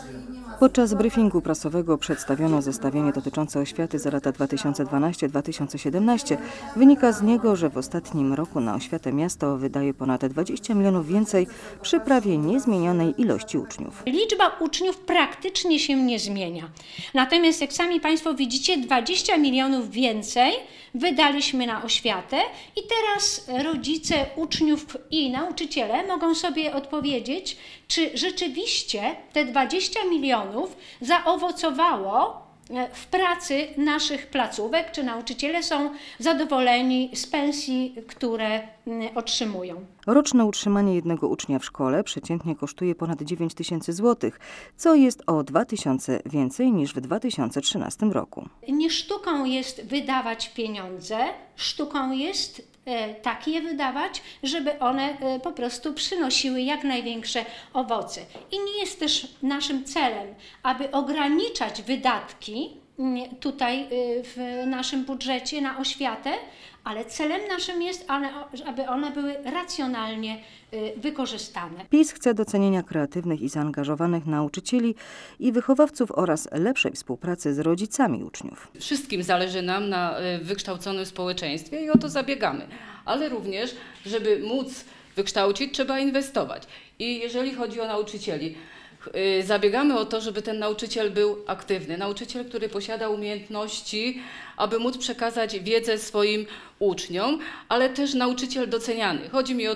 Podczas briefingu prasowego przedstawiono zestawienie dotyczące oświaty za lata 2012-2017. Wynika z niego, że w ostatnim roku na oświatę miasto wydaje ponad 20 milionów więcej przy prawie niezmienionej ilości uczniów. Liczba uczniów praktycznie się nie zmienia. Natomiast jak sami Państwo widzicie, 20 milionów więcej wydaliśmy na oświatę i teraz rodzice uczniów i nauczyciele mogą sobie odpowiedzieć, czy rzeczywiście te 20 milionów zaowocowało w pracy naszych placówek, czy nauczyciele są zadowoleni z pensji, które otrzymują. Roczne utrzymanie jednego ucznia w szkole przeciętnie kosztuje ponad 9 tysięcy złotych, co jest o 2 tysiące więcej niż w 2013 roku. Nie sztuką jest wydawać pieniądze, sztuką jest tak je wydawać, żeby one po prostu przynosiły jak największe owoce. I nie jest też naszym celem, aby ograniczać wydatki tutaj w naszym budżecie na oświatę, ale celem naszym jest, aby one były racjonalnie wykorzystane. PiS chce docenienia kreatywnych i zaangażowanych nauczycieli i wychowawców oraz lepszej współpracy z rodzicami uczniów. Wszystkim zależy nam na wykształconym społeczeństwie i o to zabiegamy, ale również, żeby móc wykształcić, trzeba inwestować. I jeżeli chodzi o nauczycieli, zabiegamy o to, żeby ten nauczyciel był aktywny, nauczyciel, który posiada umiejętności, aby móc przekazać wiedzę swoim uczniom, ale też nauczyciel doceniany. Chodzi mi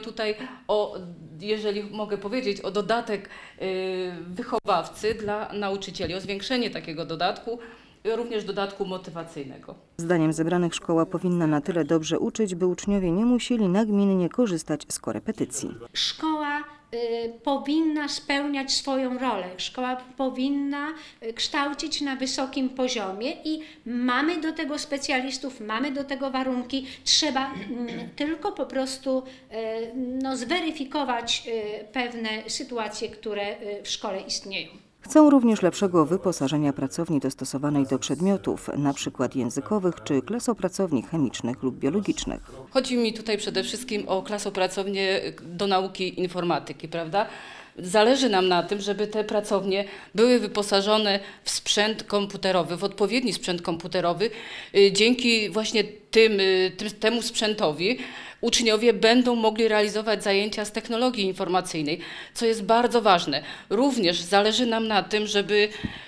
jeżeli mogę powiedzieć, o dodatek wychowawcy dla nauczycieli, o zwiększenie takiego dodatku, również dodatku motywacyjnego. Zdaniem zebranych szkoła powinna na tyle dobrze uczyć, by uczniowie nie musieli nagminnie korzystać z korepetycji. Szkoła powinna spełniać swoją rolę. Szkoła powinna kształcić na wysokim poziomie i mamy do tego specjalistów, mamy do tego warunki. Trzeba tylko po prostu zweryfikować pewne sytuacje, które w szkole istnieją. Chcą również lepszego wyposażenia pracowni dostosowanej do przedmiotów, np. językowych czy klasopracowni chemicznych lub biologicznych. Chodzi mi tutaj przede wszystkim o klasopracownię do nauki informatyki, prawda? Zależy nam na tym, żeby te pracownie były wyposażone w sprzęt komputerowy, w odpowiedni sprzęt komputerowy. Dzięki właśnie temu sprzętowi uczniowie będą mogli realizować zajęcia z technologii informacyjnej, co jest bardzo ważne. Również zależy nam na tym, żeby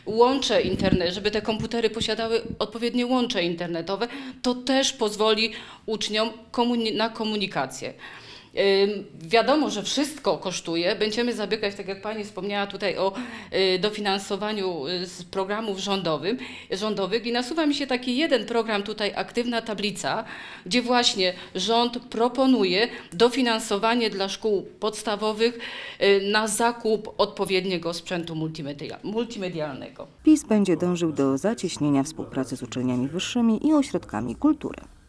żeby te komputery posiadały odpowiednie łącze internetowe. To też pozwoli uczniom na komunikację. Wiadomo, że wszystko kosztuje. Będziemy zabiegać, tak jak Pani wspomniała tutaj o dofinansowaniu z programów rządowych i nasuwa mi się taki jeden program tutaj, Aktywna Tablica, gdzie właśnie rząd proponuje dofinansowanie dla szkół podstawowych na zakup odpowiedniego sprzętu multimedialnego. PiS będzie dążył do zacieśnienia współpracy z uczelniami wyższymi i ośrodkami kultury.